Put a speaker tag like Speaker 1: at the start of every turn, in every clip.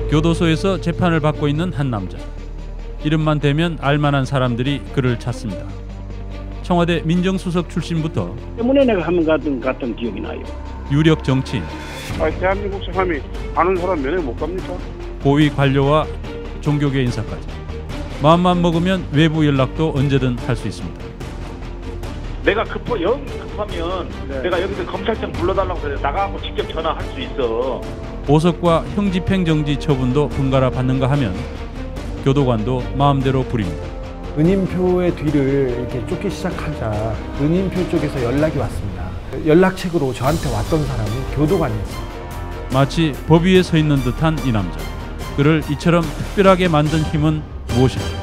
Speaker 1: 교도소에서 재판을 받고 있는 한 남자. 이름만 대면 알만한 사람들이 그를 찾습니다. 청와대 민정수석 출신부터
Speaker 2: 때문에 내가 한번 갔던 기억이 나요.
Speaker 1: 유력 정치인,
Speaker 3: 대한민국 사람이 아는 사람 면회 못 갑니까?
Speaker 1: 고위 관료와 종교계 인사까지. 마음만 먹으면 외부 연락도 언제든 할 수 있습니다.
Speaker 4: 내가 영 급하면 내가 여기서 검찰청 불러달라고 해서 나가고 직접 전화할 수 있어.
Speaker 1: 보석과 형집행정지 처분도 번갈아 받는가 하면 교도관도 마음대로 부립니다.
Speaker 5: 은인표의 뒤를 이렇게 쫓기 시작하자 은인표 쪽에서 연락이 왔습니다. 연락책으로 저한테 왔던 사람이 교도관이었어요.
Speaker 1: 마치 법 위에 서 있는 듯한 이 남자. 그를 이처럼 특별하게 만든 힘은 무엇일까?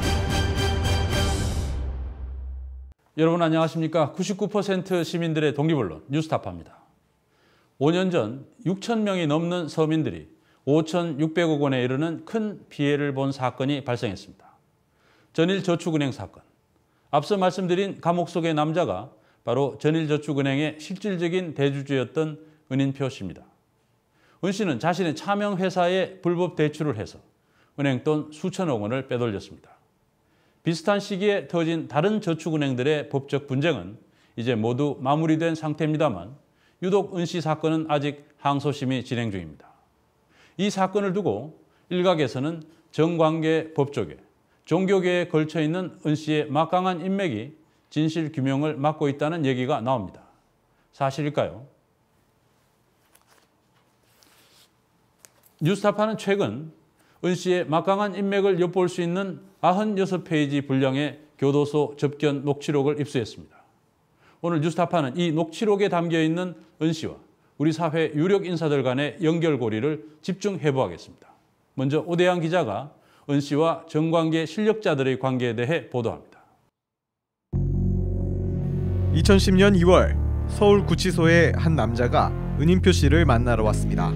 Speaker 1: 여러분 안녕하십니까? 99% 시민들의 독립언론 뉴스타파입니다. 5년 전 6천 명이 넘는 서민들이 5,600억 원에 이르는 큰 피해를 본 사건이 발생했습니다. 전일저축은행 사건. 앞서 말씀드린 감옥 속의 남자가 바로 전일저축은행의 실질적인 대주주였던 은인표 씨입니다. 은 씨는 자신의 차명 회사에 불법 대출을 해서 은행 돈 수천억 원을 빼돌렸습니다. 비슷한 시기에 터진 다른 저축은행들의 법적 분쟁은 이제 모두 마무리된 상태입니다만 유독 은 씨 사건은 아직 항소심이 진행 중입니다. 이 사건을 두고 일각에서는 정관계 법조계, 종교계에 걸쳐 있는 은 씨의 막강한 인맥이 진실 규명을 막고 있다는 얘기가 나옵니다. 사실일까요? 뉴스타파는 최근 은 씨의 막강한 인맥을 엿볼 수 있는 96페이지 분량의 교도소 접견 녹취록을 입수했습니다. 오늘 뉴스타파는 이 녹취록에 담겨있는 은 씨와 우리 사회 유력 인사들 간의 연결고리를 집중해 보겠습니다. 먼저 오대양 기자가 은 씨와 정관계 실력자들의 관계에 대해 보도합니다.
Speaker 6: 2010년 2월 서울구치소에 한 남자가 은인표 씨를 만나러 왔습니다.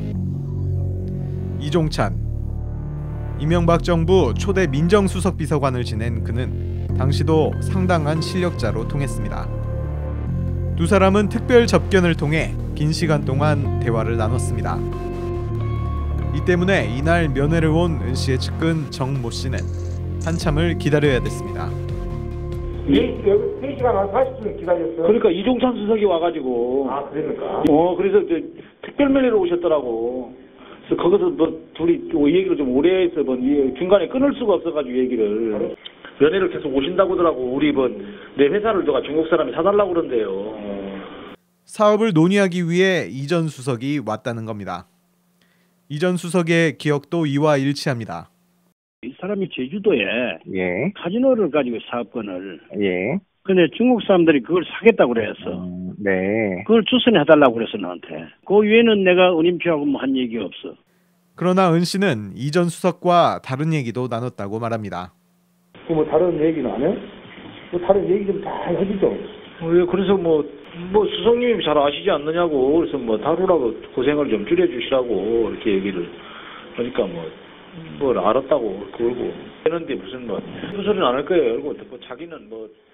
Speaker 6: 이종찬, 이명박 정부 초대 민정수석 비서관을 지낸 그는 당시도 상당한 실력자로 통했습니다. 두 사람은 특별 접견을 통해 긴 시간 동안 대화를 나눴습니다. 이 때문에 이날 면회를 온 은 씨의 측근 정모 씨는 한참을 기다려야 됐습니다.
Speaker 3: 여기 3시간 40분 기다렸어.
Speaker 4: 그러니까 이종찬 수석이 와가지고.
Speaker 3: 아, 그러니까.
Speaker 4: 그래서 특별면회로 오셨더라고. 그래서 거기서 둘이 이 얘기를 좀 오래 해서 중간에 끊을 수가 없어가지고 얘기를. 면회를 계속 오신다고 하더라고. 우리 내 회사를 중국 사람이 사달라고 그런대요.
Speaker 6: 사업을 논의하기 위해 이전 수석이 왔다는 겁니다. 이전 수석의 기억도 이와 일치합니다.
Speaker 2: 이 사람이 제주도에 카지노를 가지고 사업권을. 근데 중국 사람들이 그걸 사겠다고 그랬어. 그걸 추선해달라고 그랬어 나한테. 그 외에는 내가 은인표하고 한 얘기 없어.
Speaker 6: 그러나 은 씨는 이전 수석과 다른 얘기도 나눴다고 말합니다.
Speaker 3: 다른 얘기는 안 해? 다른 얘기 좀 다 해주죠.
Speaker 4: 그래서 수석님이 잘 아시지 않느냐고. 그래서 다루라고 고생을 좀 줄여주시라고 이렇게 얘기를 하니까 뭘 알았다고 그러고 했는데 무슨 소리는 안 할 거예요. 그리고 자기는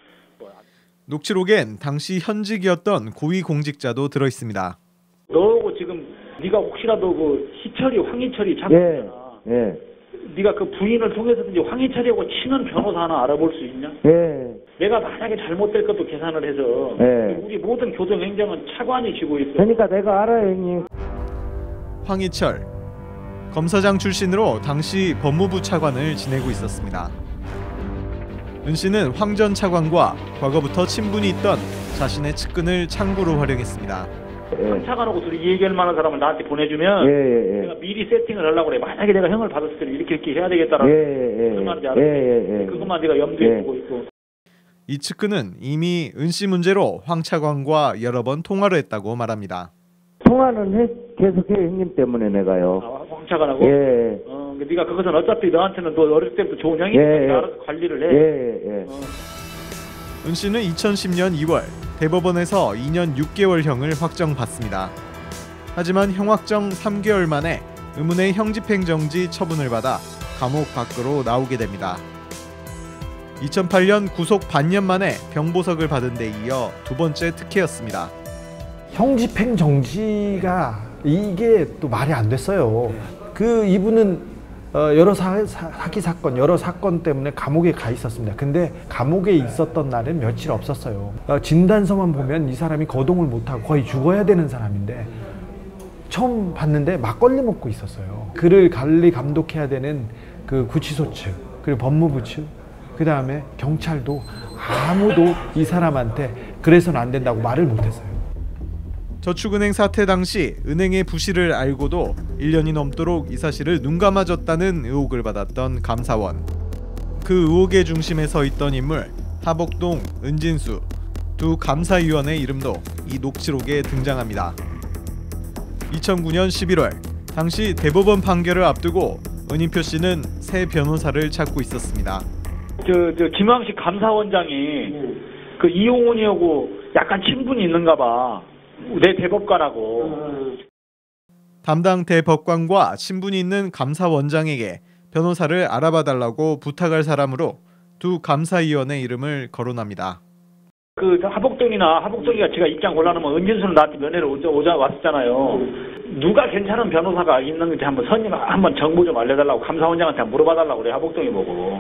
Speaker 6: 녹취록엔 당시 현직이었던 고위 공직자도 들어 있습니다.
Speaker 4: 너하고 지금 네가 혹시라도 희철이 황희철이 찾았잖아. 네가 그 부인을 통해서든지 황희철이하고 친한 변호사 하나 알아볼 수 있냐? 내가 만약에 잘못될 것도 계산을 해서 우리 모든 교정 행정은 차관이 쥐고 있어.
Speaker 7: 그러니까 내가 알아요, 형님.
Speaker 6: 황희철, 검사장 출신으로 당시 법무부 차관을 지내고 있었습니다. 은 씨는 황 전 차관과 과거부터 친분이 있던 자신의 측근을 창구로 활용했습니다.
Speaker 4: 황 차관하고 둘이 얘기할 만한 사람을 나한테 보내주면 내가 미리 세팅을 하려고 그래. 만약에 내가 형을 받았을 때 이렇게 해야 되겠다라는 무슨 말인지 알았지? 그것만 내가 염두에 두고 있고.
Speaker 6: 이 측근은 이미 은 씨 문제로 황 차관과 여러 번 통화를 했다고 말합니다.
Speaker 7: 통화는 계속해 형님 때문에 내가요.
Speaker 4: 황 차관하고? 네가 그것은 어차피 너한테는 너 어릴 때부터 좋은 형이니까 알아서 관리를 해.
Speaker 6: 은 씨는 2010년 2월 대법원에서 2년 6개월형을 확정받습니다. 하지만 형확정 3개월 만에 의문의 형집행정지 처분을 받아 감옥 밖으로 나오게 됩니다. 2008년 구속 반년 만에 병보석을 받은 데 이어 두 번째 특혜였습니다.
Speaker 5: 형집행정지가 이게 또 말이 안 됐어요. 이분은 여러 사기 사건, 여러 사건 때문에 감옥에 가 있었습니다. 근데 감옥에 있었던 날은 며칠 없었어요. 진단서만 보면 이 사람이 거동을 못하고 거의 죽어야 되는 사람인데 처음 봤는데 막걸리 먹고 있었어요. 그를 관리 감독해야 되는 그 구치소 측, 그리고 법무부 측, 그 다음에 경찰도 아무도 이 사람한테 그래서는 안 된다고 말을 못했어요.
Speaker 6: 저축은행 사태 당시 은행의 부실을 알고도 1년이 넘도록 이 사실을 눈감아줬다는 의혹을 받았던 감사원. 그 의혹의 중심에 서 있던 인물 하복동, 은진수 두 감사위원의 이름도 이 녹취록에 등장합니다. 2009년 11월 당시 대법원 판결을 앞두고 은인표 씨는 새 변호사를 찾고 있었습니다.
Speaker 4: 김황식 감사원장이 그 이용훈이하고 약간 친분이 있는가 봐. 내 대법관하고.
Speaker 6: 담당 대법관과 친분이 있는 감사원장에게 변호사를 알아봐달라고 부탁할 사람으로 두 감사위원의 이름을 거론합니다.
Speaker 4: 그 하복동이가 제가 입장 곤란하면 은진수는 나한테 면회를 왔었잖아요. 누가 괜찮은 변호사가 있는지 한번 한번 정보 좀 알려달라고 감사원장한테 물어봐달라고 그래. 하복동이 보고.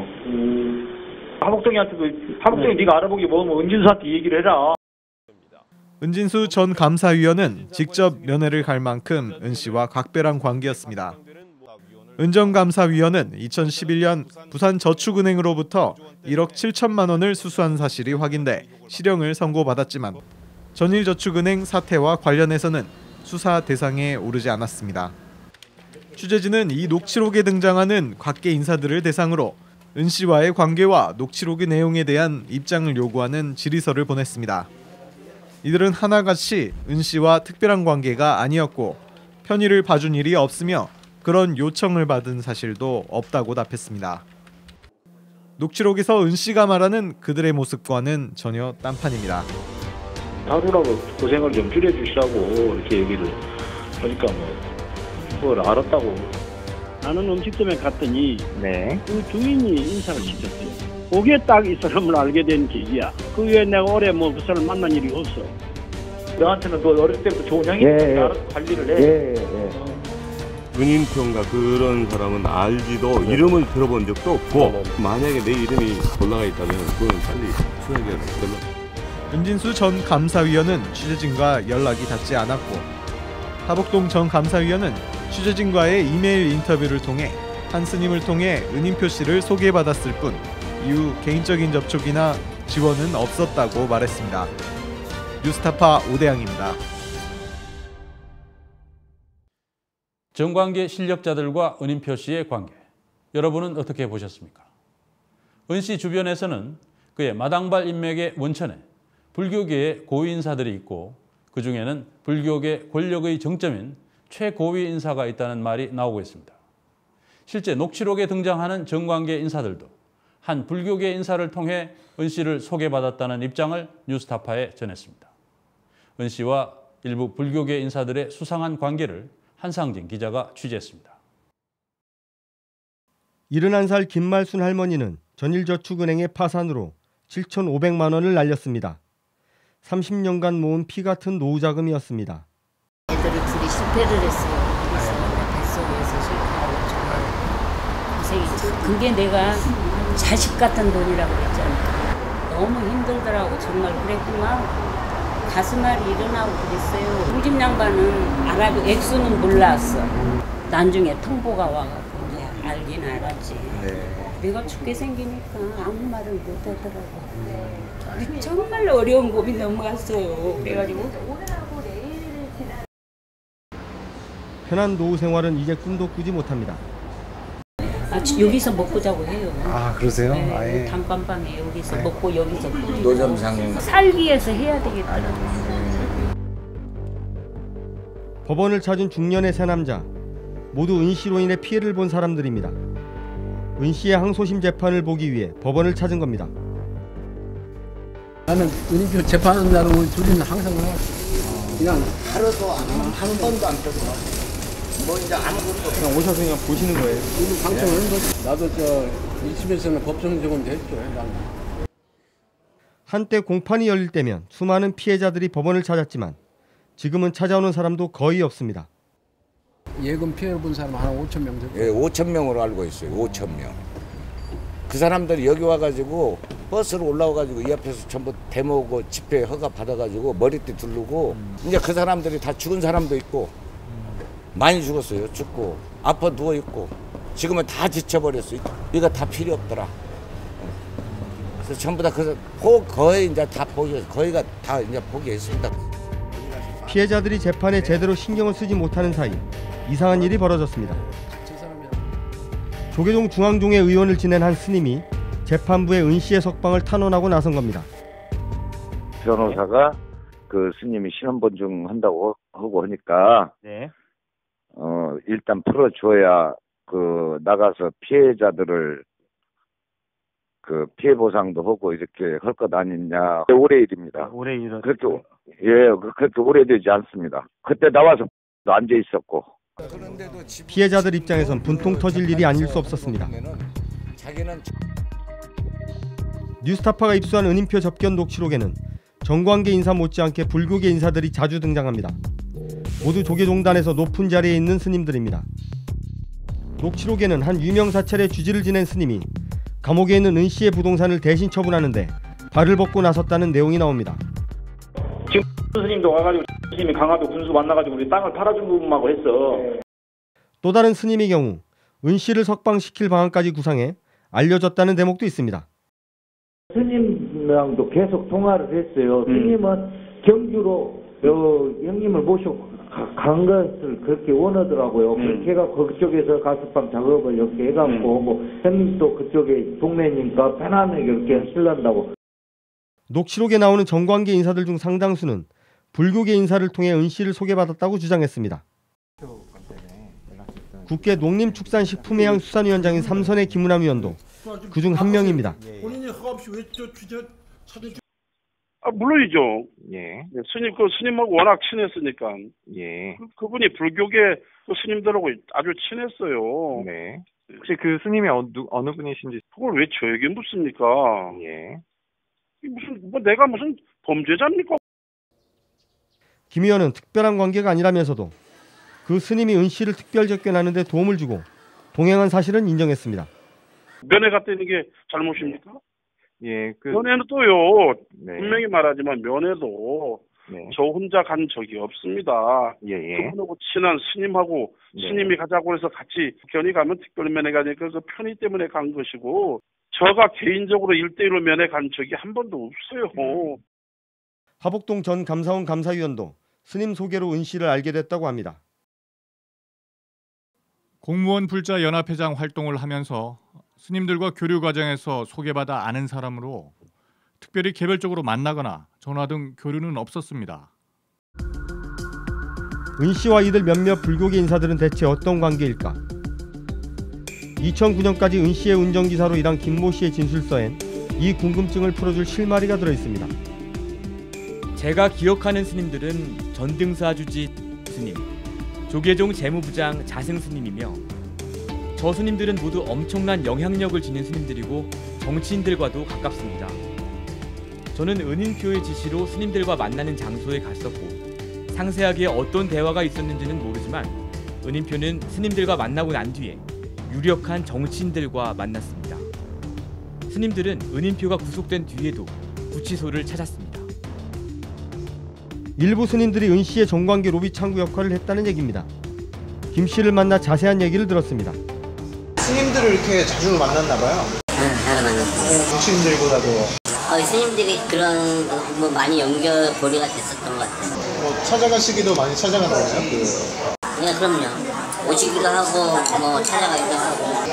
Speaker 4: 하복동이 네가 알아보기 뭐면 은진수한테 얘기를 해라.
Speaker 6: 은진수 전 감사위원은 직접 면회를 갈 만큼 은 씨와 각별한 관계였습니다. 은 전 감사위원은 2011년 부산저축은행으로부터 1억 7천만 원을 수수한 사실이 확인돼 실형을 선고받았지만 전일저축은행 사태와 관련해서는 수사 대상에 오르지 않았습니다. 취재진은 이 녹취록에 등장하는 각계 인사들을 대상으로 은 씨와의 관계와 녹취록의 내용에 대한 입장을 요구하는 질의서를 보냈습니다. 이들은 하나같이 은 씨와 특별한 관계가 아니었고 편의를 봐준 일이 없으며 그런 요청을 받은 사실도 없다고 답했습니다. 녹취록에서 은 씨가 말하는 그들의 모습과는 전혀 딴판입니다.
Speaker 4: 하루라도 고생을 좀 줄여주시라고 이렇게 얘기를 하니까 그걸 알았다고.
Speaker 2: 나는 음식점에 갔더니 그 주인이 인사를 시켰어요. 그게 딱 이 사람을 알게 된 계기야. 그 외에 내가 오래 그 사람 만난 일이 없어.
Speaker 4: 너한테는 너 어릴 때부터 좋은 형이니까 알아서 관리를 해.
Speaker 8: 은인표인가 그런 사람은 알지도 이름을 들어본 적도 없고 만약에 내 이름이 올라가 있다면 그건 빨리 수사해야 되겠다.
Speaker 6: 은진수 전 감사위원은 취재진과 연락이 닿지 않았고 하복동 전 감사위원은 취재진과의 이메일 인터뷰를 통해 한 스님을 통해 은인표 씨를 소개받았을 뿐 이후 개인적인 접촉이나 지원은 없었다고 말했습니다. 뉴스타파 오대양입니다.
Speaker 1: 정관계 실력자들과 은인표 씨의 관계, 여러분은 어떻게 보셨습니까? 은 씨 주변에서는 그의 마당발 인맥의 원천에 불교계의 고위 인사들이 있고 그 중에는 불교계 권력의 정점인 최고위 인사가 있다는 말이 나오고 있습니다. 실제 녹취록에 등장하는 정관계 인사들도 한 불교계 인사를 통해 은 씨를 소개받았다는 입장을 뉴스타파에 전했습니다. 은 씨와 일부 불교계 인사들의 수상한 관계를 한상진 기자가 취재했습니다.
Speaker 9: 71살 김말순 할머니는 전일저축은행의 파산으로 7,500만 원을 날렸습니다. 30년간 모은 피 같은 노후 자금이었습니다.
Speaker 10: 애들이 둘이 실패를 했어요. 그래서 뱃속에서 실패하고 정말 고생했죠. 그게 내가 자식 같은 돈이라고 그랬잖아. 너무 힘들더라고. 정말 그랬구나. 가슴앓이 일어나고 그랬어요. 중집 양반은 알아도 액수는 몰랐어. 나중에 통보가 와갖고 이제 알긴 알았지. 내가 죽게 생기니까 아무 말을 못 하더라고. 정말 어려운 고비 넘어갔어요. 그래가지고
Speaker 9: 편한 노후 생활은 이제 꿈도 꾸지 못합니다.
Speaker 10: 여기서 먹고 자고 해요.
Speaker 5: 아, 그러세요?
Speaker 10: 네,
Speaker 5: 아예.
Speaker 10: 단칸방에 여기서 먹고 여기서
Speaker 11: 노점상
Speaker 10: 살기 위해서 해야 되겠더라고요.
Speaker 9: 법원을 찾은 중년의 세 남자, 모두 은 씨로 인해 피해를 본 사람들입니다. 은 씨의 항소심 재판을 보기 위해 법원을 찾은 겁니다.
Speaker 11: 나는 은인표 재판하는 날은 둘이는 항상 그냥 하루도 한 번도 안 펴고 뭐 이제 아무것도
Speaker 9: 그냥 오셔서 그냥 보시는 거예요?
Speaker 11: 방청하는 거지. 나도 이 집에서는 법정 적응도 했죠.
Speaker 9: 한때 공판이 열릴 때면 수많은 피해자들이 법원을 찾았지만 지금은 찾아오는 사람도 거의 없습니다.
Speaker 11: 예금 피해를 본 사람 한 5천 명 정도?
Speaker 12: 예, 5천 명으로 알고 있어요. 5천 명. 그 사람들이 여기 와가지고 버스로 올라와가지고 이 앞에서 전부 데모고 집회 허가 받아가지고 머리띠 두르고 이제 그 사람들이 다 죽은 사람도 있고 많이 죽었어요. 죽고 아파 누워 있고 지금은 다 지쳐버렸어요. 이거 다 필요 없더라. 그래서 전부 다 거의 이제 다 거의가 다 이제 포기했습니다.
Speaker 9: 피해자들이 재판에 제대로 신경을 쓰지 못하는 사이 이상한 일이 벌어졌습니다. 조계종 중앙동의 의원을 지낸 한 스님이 재판부에 은 씨의 석방을 탄원하고 나선 겁니다.
Speaker 13: 변호사가 그 스님이 신원본중 한다고 하고 하니까
Speaker 14: 네.
Speaker 13: 일단 풀어줘야 그 나가서 피해자들을 그 피해 보상도 하고 이렇게 할 것 아니냐. 올해 일입니다.
Speaker 14: 올해 일
Speaker 13: 그렇게 그렇게 오래되지 않습니다. 그때 나와서 앉아 있었고.
Speaker 9: 피해자들 입장에선 분통 터질 일이 아닐 수 없었습니다. 뉴스타파가 입수한 은인표 접견 녹취록에는 정관계 인사 못지않게 불교계 인사들이 자주 등장합니다. 모두 조계종단에서 높은 자리에 있는 스님들입니다. 녹취록에는 한 유명 사찰의 주지를 지낸 스님이 감옥에 있는 은 씨의 부동산을 대신 처분하는데 발을 벗고 나섰다는 내용이 나옵니다.
Speaker 4: 지금 스님도 와가지고 스님이 강화도 군수 만나가지고 우리 땅을 팔아준 부분하고 했어.
Speaker 9: 또 다른 스님의 경우 은 씨를 석방시킬 방안까지 구상해 알려졌다는 대목도 있습니다.
Speaker 7: 스님랑도 계속 통화를 했어요. 스님은 경주로 형님을 모시고 간 것을 그렇게 원하더라고요. 그렇게 해갖고 그쪽에서 가스방 작업을 이렇게 해갖고 뭐 형님도 그쪽에 동네니까 편안하게 이렇게 하시려고.
Speaker 9: 녹취록에 나오는 정관계 인사들 중 상당수는 불교계 인사를 통해 은 씨를 소개받았다고 주장했습니다. 국회 농림축산식품해양 수산위원장인 삼선의 김은남 위원도 그중 한 명입니다.
Speaker 15: 본인이 허가 없이 왜 저 취재 사진?
Speaker 16: 물론이죠.
Speaker 13: 예.
Speaker 16: 스님하고 워낙 친했으니까.
Speaker 13: 예.
Speaker 16: 그분이 불교계 스님들하고 아주 친했어요.
Speaker 13: 네.
Speaker 14: 혹시 그 스님이 어느 분이신지?
Speaker 16: 그걸 왜 저에게 묻습니까?
Speaker 13: 예.
Speaker 16: 내가 무슨 범죄자입니까?
Speaker 9: 김 의원은 특별한 관계가 아니라면서도 그 스님이 은 씨를 특별 접견하는 데 도움을 주고 동행한 사실은 인정했습니다.
Speaker 16: 면회 갔다는 게 잘못입니까?
Speaker 14: 예,
Speaker 16: 면회는 또요.
Speaker 13: 네.
Speaker 16: 분명히 말하지만 면회도
Speaker 13: 네.
Speaker 16: 저 혼자 간 적이 없습니다.
Speaker 13: 예.
Speaker 16: 그분하고 친한 스님하고 스님이 가자고 해서 같이 견이 가면 특별 면회가 아니니까 그 편의 때문에 간 것이고 저가 개인적으로 1대1로 면회 간 적이 한 번도 없어요.
Speaker 9: 하복동 전 감사원 감사위원도 스님 소개로 은 씨를 알게 됐다고 합니다.
Speaker 17: 공무원 불자 연합회장 활동을 하면서 스님들과 교류 과정에서 소개받아 아는 사람으로 특별히 개별적으로 만나거나 전화 등 교류는 없었습니다.
Speaker 9: 은 씨와 이들 몇몇 불교계 인사들은 대체 어떤 관계일까? 2009년까지 은 씨의 운전기사로 일한 김모 씨의 진술서엔 이 궁금증을 풀어줄 실마리가 들어있습니다.
Speaker 18: 제가 기억하는 스님들은 전등사주지 스님, 조계종 재무부장 자승 스님이며 저 스님들은 모두 엄청난 영향력을 지닌 스님들이고 정치인들과도 가깝습니다. 저는 은인표의 지시로 스님들과 만나는 장소에 갔었고 상세하게 어떤 대화가 있었는지는 모르지만 은인표는 스님들과 만나고 난 뒤에 유력한 정치인들과 만났습니다. 스님들은 은인표가 구속된 뒤에도 구치소를 찾았습니다.
Speaker 9: 일부 스님들이 은 씨의 정관계 로비 창구 역할을 했다는 얘기입니다. 김 씨를 만나 자세한 얘기를 들었습니다.
Speaker 19: 스님들을 이렇게 자주 만났나 봐요.
Speaker 20: 네, 자주 만났어요.
Speaker 19: 정치인들보다도.
Speaker 20: 스님들이 그런 뭐 많이 연결고리가 됐었던 것 같아요.
Speaker 19: 뭐 찾아가시기도 많이 찾아가나요?
Speaker 20: 네, 그럼요. 오시기도 하고 뭐 찾아가기도 하고.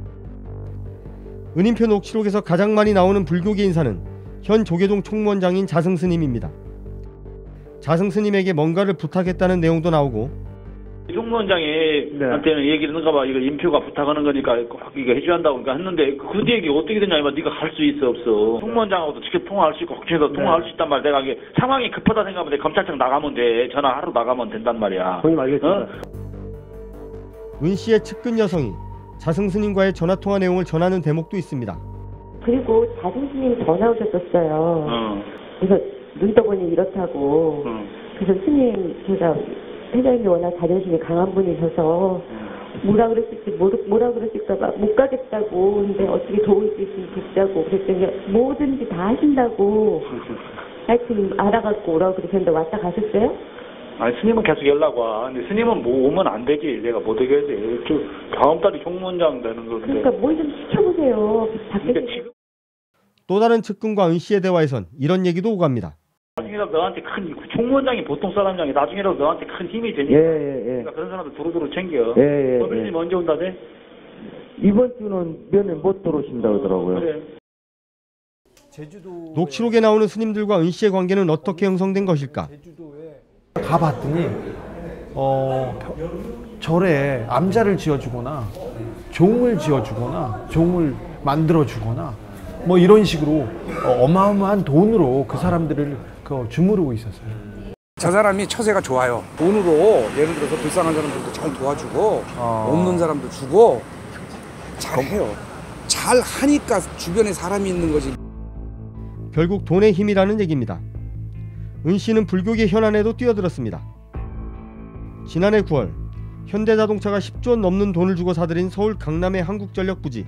Speaker 9: 은인표 녹취록에서 가장 많이 나오는 불교계 인사는 현 조계종 총무원장인 자승 스님입니다. 자승 스님에게 뭔가를 부탁했다는 내용도 나오고
Speaker 4: 총무원장한테는 얘기를 했는가 봐. 이거 인표가 부탁하는 거니까 꼭 이거 해줘야 한다고 그러니까 했는데 그 얘기 어떻게 됐냐면 네가 갈 수 있어 없어. 총무원장하고도 직접 통화할 수 있고 국회에서 통화할 수 있단 말이야. 내가 이게 상황이 급하다 생각하면 돼. 검찰청 나가면 돼. 전화하러 나가면 된단 말이야.
Speaker 3: 알겠습니다.
Speaker 9: 은 씨의 측근 여성이 자승 스님과의 전화통화 내용을 전하는 대목도 있습니다.
Speaker 21: 그리고 자승 스님 전화 오셨었어요. 그래서 눈 떠보니 이렇다고. 그래서 스님 제가 회장님이 워낙 자존심이 강한 분이셔서 뭐라 그랬을까 못 가겠다고. 근데 어떻게 도울 수 있으면 듣자고 그랬더니 뭐든지 다 하신다고. 하여튼 알아갖고 오라고 그러셨는데 왔다 가셨어요?
Speaker 4: 아니 스님은 계속 연락 와. 근데 스님은 뭐 오면 안 되지. 내가 못 오게 돼. 다음 달에 총무원장 되는 건데.
Speaker 21: 그러니까 뭘 좀 시켜보세요.
Speaker 4: 그러니까 지금
Speaker 9: 또 다른 측근과 은 씨의 대화에선 이런 얘기도 오갑니다.
Speaker 4: 나중에라도 너한테 큰 총무원장이 보통 사람장이 나중에라도 너한테 큰 힘이 되니까. 그러니까 그런 사람들 두루두루 챙겨. 법인이 언제 온다대?
Speaker 7: 이번 주는 면회 못 들어오신다 그러더라고요.
Speaker 4: 그래.
Speaker 9: 녹취록에 나오는 스님들과 은 씨의 관계는 어떻게 형성된 것일까?
Speaker 5: 가봤더니 절에 암자를 지어주거나 종을 지어주거나 종을 만들어주거나 뭐 이런 식으로 어마어마한 돈으로 그 사람들을 주무르고 있었어요.
Speaker 2: 저 사람이 처세가 좋아요. 돈으로 예를 들어서 불쌍한 사람들도 잘 도와주고 없는 사람도 주고 잘해요. 잘 하니까 주변에 사람이 있는 거지.
Speaker 9: 결국 돈의 힘이라는 얘기입니다. 은 씨는 불교계 현안에도 뛰어들었습니다. 지난해 9월 현대자동차가 10조 원 넘는 돈을 주고 사들인 서울 강남의 한국전력 부지.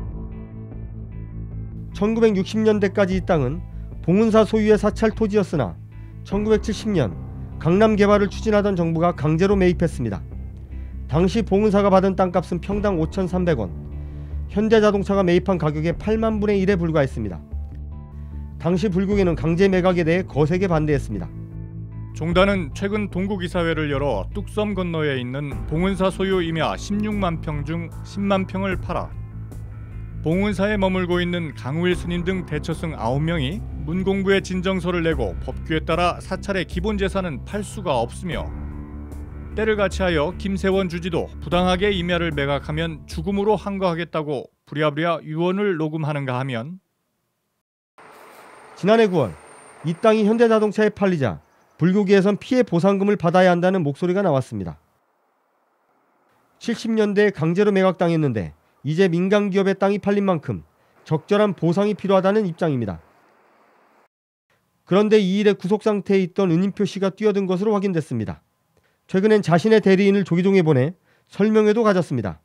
Speaker 9: 1960년대까지 이 땅은 봉은사 소유의 사찰 토지였으나 1970년 강남 개발을 추진하던 정부가 강제로 매입했습니다. 당시 봉은사가 받은 땅값은 평당 5,300원, 현대자동차가 매입한 가격의 8만 분의 1에 불과했습니다. 당시 불교계는 강제 매각에 대해 거세게 반대했습니다.
Speaker 17: 종단은 최근 동국이사회를 열어 뚝섬 건너에 있는 봉은사 소유 임야 16만 평 중 10만 평을 팔아 봉은사에 머물고 있는 강우일 스님 등 대처승 9명이 문공부에 진정서를 내고 법규에 따라 사찰의 기본 재산은 팔 수가 없으며 때를 같이하여 김세원 주지도 부당하게 임야를 매각하면 죽음으로 항거하겠다고 부랴부랴 유언을 녹음하는가 하면
Speaker 9: 지난해 9월 이 땅이 현대자동차에 팔리자 불교계에선 피해 보상금을 받아야 한다는 목소리가 나왔습니다. 70년대에 강제로 매각당했는데 이제 민간기업의 땅이 팔린 만큼 적절한 보상이 필요하다는 입장입니다. 그런데 이 일에 구속상태에 있던 은인표 씨가 뛰어든 것으로 확인됐습니다. 최근엔 자신의 대리인을 조계종에 보내 설명회도 가졌습니다.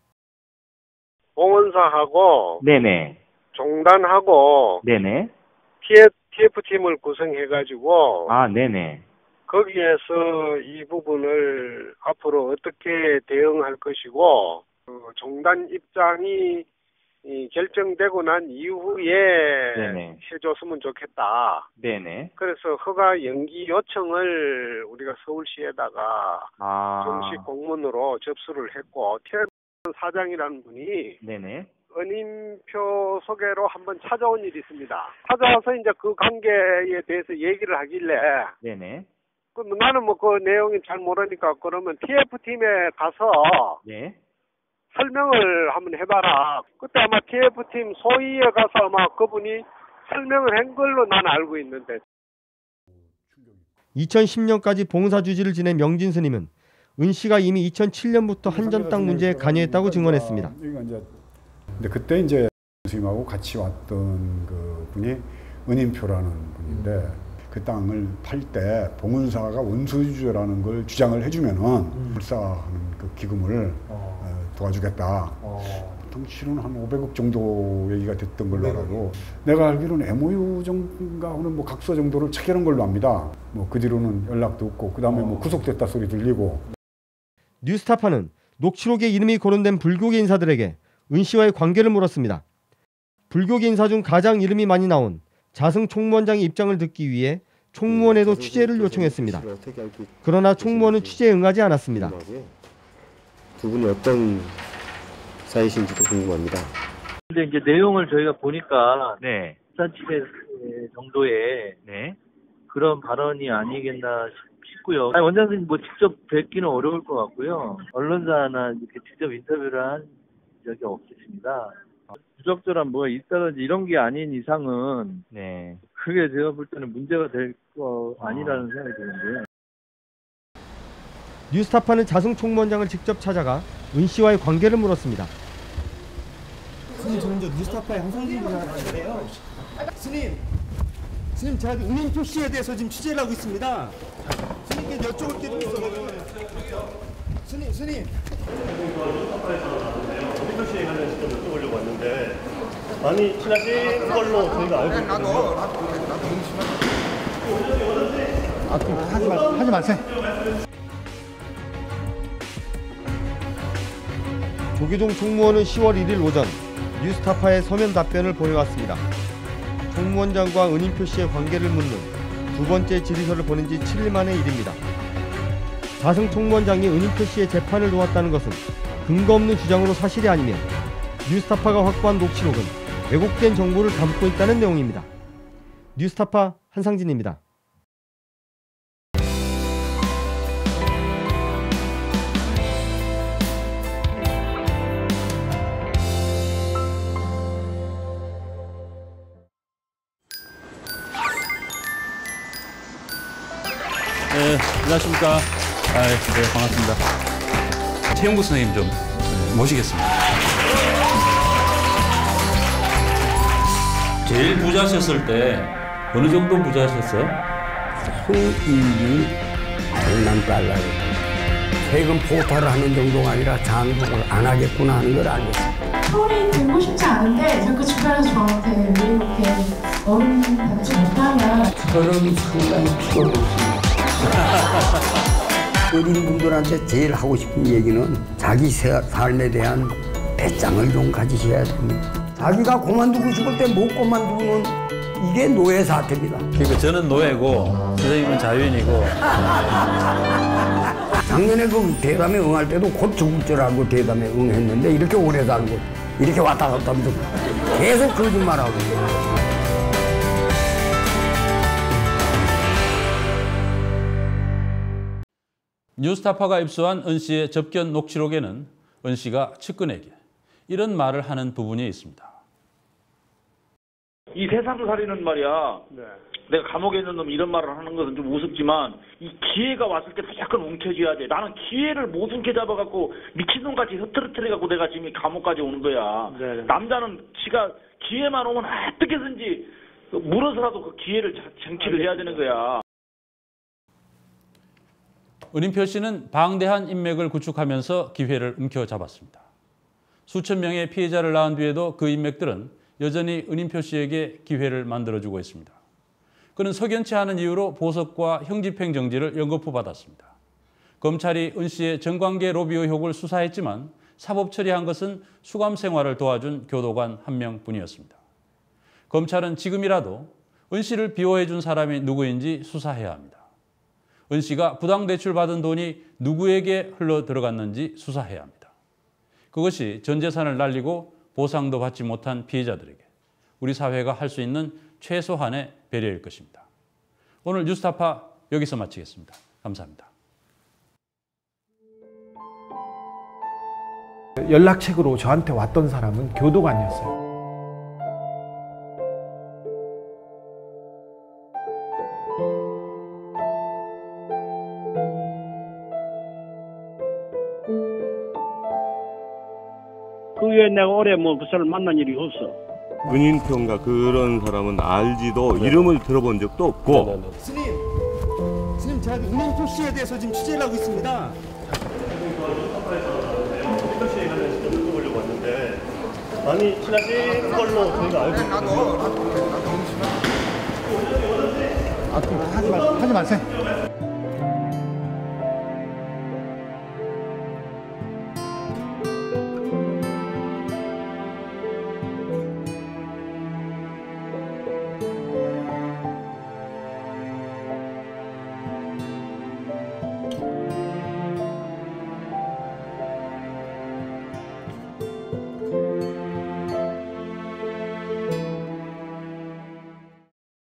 Speaker 22: 봉은사하고
Speaker 7: 네네.
Speaker 22: 종단하고
Speaker 7: 네네.
Speaker 22: TF팀을 구성해가지고
Speaker 7: 네네.
Speaker 22: 거기에서 이 부분을 앞으로 어떻게 대응할 것이고 종단 입장이 결정되고 난 이후에
Speaker 7: 네네.
Speaker 22: 해줬으면 좋겠다.
Speaker 7: 네네.
Speaker 22: 그래서 허가 연기 요청을 우리가 서울시에다가 정식 공문으로 접수를 했고 사장이라는 분이
Speaker 7: 네네.
Speaker 22: 은인표 소개로 한번 찾아온 일이 있습니다. 찾아와서 이제 그 관계에 대해서 얘기를 하길래
Speaker 7: 네네.
Speaker 22: 나는 뭐 그 내용이 잘 모르니까 그러면 TF팀에 가서
Speaker 7: 네.
Speaker 22: 설명을 한번 해봐라. 그때 아마 TF팀 소위에 가서 아마 그분이 설명을 한 걸로 난 알고 있는데.
Speaker 9: 2010년까지 봉사 주지를 지낸 명진 스님은 은 씨가 이미 2007년부터 한전 땅 문제에 관여했다고 증언했습니다.
Speaker 23: 근데 그때 이제 스님하고 같이 왔던 그 분이 은인표라는 분인데 그 땅을 팔 때 봉은사가 원소유주라는 걸 주장을 해주면은 불사하는 그 기금을 도와주겠다. 당시로는 한 500억 정도 얘기가 됐던 걸로 알고 내가 알기로는 MOU 정도인가 하는 뭐 각서 정도를 체결한 걸로 압니다. 뭐 그 뒤로는 연락도 없고 그 다음에 뭐 구속됐다 소리 들리고.
Speaker 9: 뉴스타파는 녹취록에 이름이 거론된 불교계 인사들에게 은 씨와의 관계를 물었습니다. 불교계 인사 중 가장 이름이 많이 나온 자승 총무원장의 입장을 듣기 위해 총무원에도 취재를 요청했습니다. 그러나 총무원은 취재에 응하지 않았습니다.
Speaker 24: 두 분이 어떤 사이신지도 궁금합니다.
Speaker 25: 근데 이제 내용을 저희가 보니까
Speaker 7: 네.
Speaker 25: 산치배 정도의 그런 발언이 아니겠나 싶고요. 원장님 뭐 직접 뵙기는 어려울 것 같고요. 언론사나 이렇게 직접 인터뷰를 한 적이 없으십니다. 부적절한 뭐가 있다든지 이런 게 아닌 이상은 그게 제가 볼 때는 문제가 될 거 아니라는 생각이 드는데요.
Speaker 9: 뉴스타파는 자승 총무원장을 직접 찾아가 은 씨와의 관계를 물었습니다.
Speaker 26: 스님, 저는 뉴스타파의 황성진 기자인데요. 스님, 제가 은인표 씨에 대해서 지금 취재를 하고 있습니다. 스님께 여쭤볼 게 좀 있어가지고. 스님.
Speaker 1: 어디서 시행하는지 좀 여쭤보려고 왔는데 많이 친하신 걸로 저희가 알고 있거든요.
Speaker 26: 하지 마세요.
Speaker 9: 조계종 총무원은 10월 1일 오전 뉴스타파에 서면 답변을 보내왔습니다. 총무원장과 은인표 씨의 관계를 묻는 두 번째 질의서를 보낸 지 7일 만의 일입니다. 자승 총무원장이 은인표 씨의 재판을 도왔다는 것은 근거 없는 주장으로 사실이 아니며 뉴스타파가 확보한 녹취록은 왜곡된 정보를 담고 있다는 내용입니다. 뉴스타파 한상진입니다.
Speaker 6: 네, 안녕하십니까. 네, 반갑습니다. 최영구 선생님 좀 모시겠습니다. 제일 부자셨을 때 어느 정도 부자셨어요?
Speaker 8: 손익이 장난달러예요. 세금 포탈을 하는 정도가 아니라 장독을 안 하겠구나 하는 걸 알겠어요.
Speaker 10: 서울이 들고 싶지 않은데 자꾸 주변에서 저한테 왜 이렇게 어른 받지 못하냐.
Speaker 8: 그런 상당히 필요가 없습니다. 어린분들한테 제일 하고 싶은 얘기는 자기 삶에 대한 배짱을 좀 가지셔야 됩니다. 자기가 그만두고 싶을 때 못 그만두는 이게 노예 사태입니다.
Speaker 6: 그러니까 저는 노예고 선생님은 자유인이고.
Speaker 8: 작년에 그 대담에 응할 때도 곧 죽을 줄 알고 대담에 응했는데 이렇게 오래 살고 이렇게 왔다 갔다 하면서 계속 거짓말하고.
Speaker 6: 뉴스타파가 입수한 은 씨의 접견 녹취록에는 은 씨가 측근에게 이런 말을 하는 부분이 있습니다.
Speaker 4: 이 세상살이는 말이야. 내가 감옥에 있는 놈 이런 말을 하는 것은 좀 우습지만 이 기회가 왔을 때 무조건 움켜쥐어야 돼. 나는 기회를 못 움켜잡아갖고 미친놈같이 흐트러뜨려갖고 내가 지금 이 감옥까지 오는 거야. 남자는 지가 기회만 오면 어떻게든지 물어서라도 그 기회를 쟁취를 해야 되는 거야.
Speaker 6: 은인표 씨는 방대한 인맥을 구축하면서 기회를 움켜잡았습니다. 수천 명의 피해자를 낳은 뒤에도 그 인맥들은 여전히 은인표 씨에게 기회를 만들어주고 있습니다. 그는 석연치 않은 이유로 보석과 형집행 정지를 연거푸 받았습니다. 검찰이 은 씨의 정관계 로비 의혹을 수사했지만 사법 처리한 것은 수감 생활을 도와준 교도관 한 명뿐이었습니다. 검찰은 지금이라도 은 씨를 비호해 준 사람이 누구인지 수사해야 합니다. 은 씨가 부당 대출 받은 돈이 누구에게 흘러 들어갔는지 수사해야 합니다. 그것이 전 재산을 날리고 보상도 받지 못한 피해자들에게 우리 사회가 할 수 있는 최소한의 배려일 것입니다. 오늘 뉴스타파 여기서 마치겠습니다. 감사합니다.
Speaker 5: 연락책으로 저한테 왔던 사람은 교도관이었어요.
Speaker 11: 그 외에 내가 올해 그 사람을 만난 일이 없어.
Speaker 12: 은인표인가 그런 사람은 알지도 이름을 들어본 적도 없고.
Speaker 26: 스님 제가 은인표 씨에 대해서 지금 취재를 하고 있습니다.
Speaker 1: 어디서 시행하는지 좀 여쭤보려고 왔는데 많이 친하신 걸로 저희가 알고 있거든요.
Speaker 26: 하지 마세요.